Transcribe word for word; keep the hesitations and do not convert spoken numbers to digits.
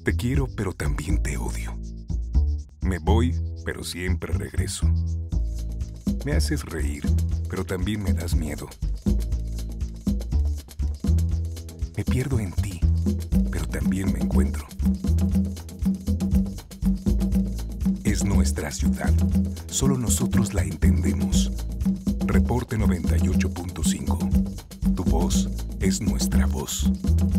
Te quiero, pero también te odio. Me voy, pero siempre regreso. Me haces reír, pero también me das miedo. Me pierdo en ti, pero también me encuentro. Es nuestra ciudad. Solo nosotros la entendemos. Reporte noventa y ocho punto cinco. Tu voz es nuestra voz.